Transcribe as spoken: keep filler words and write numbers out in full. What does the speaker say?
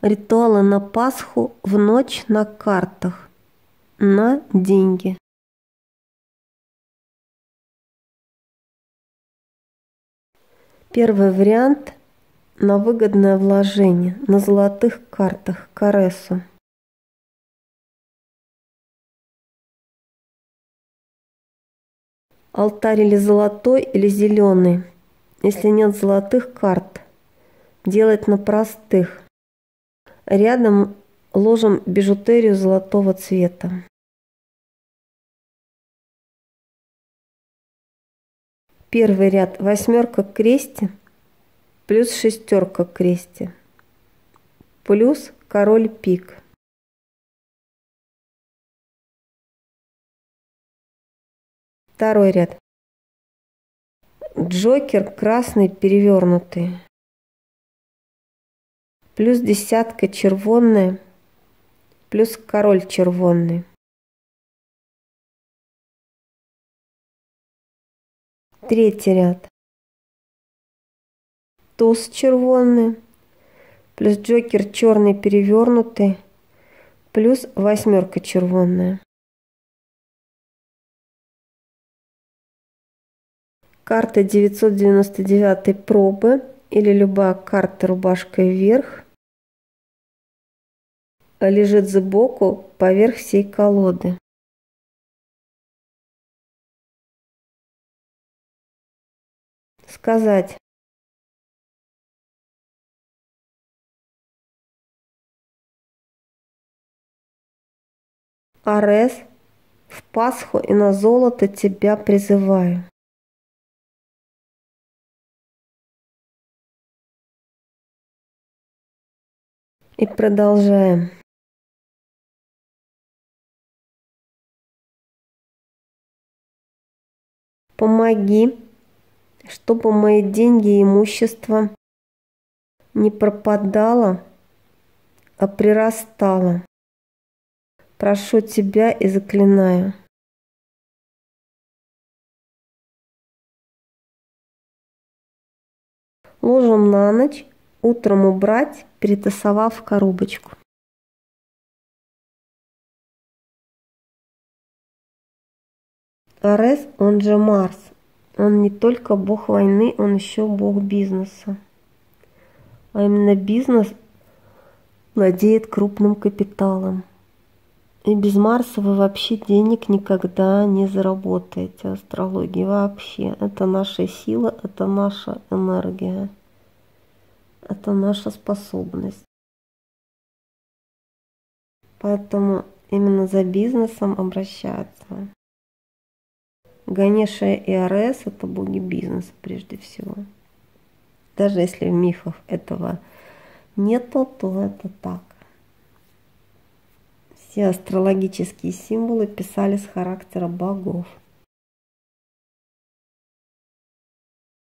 Ритуалы на Пасху в ночь на картах. На деньги. Первый вариант на выгодное вложение на золотых картах Каресу. Алтарь или золотой, или зеленый. Если нет золотых карт, делать на простых. Рядом ложим бижутерию золотого цвета. Первый ряд восьмерка к кресте плюс шестерка к кресте плюс король пик. Второй ряд. Джокер красный перевернутый плюс десятка червонная плюс король червонный. Третий ряд. Туз червонный плюс джокер черный перевернутый плюс восьмерка червонная. Карта девятьсот девяносто девятой пробы или любая карта рубашкой вверх лежит сбоку поверх всей колоды. Сказать. Арес, в Пасху и на золото тебя призываю. И продолжаем. Помоги, чтобы мои деньги и имущество не пропадало, а прирастало. Прошу тебя и заклинаю. Ложим на ночь, утром убрать, перетасовав в коробочку. Арес, он же Марс, он не только бог войны, он еще бог бизнеса. А именно бизнес владеет крупным капиталом. И без Марса вы вообще денег никогда не заработаете в астрологии вообще. Это наша сила, это наша энергия, это наша способность. Поэтому именно за бизнесом обращаться. Ганеша и Арес — это боги бизнеса прежде всего. Даже если в мифах этого нету, то это так. Все астрологические символы писали с характера богов.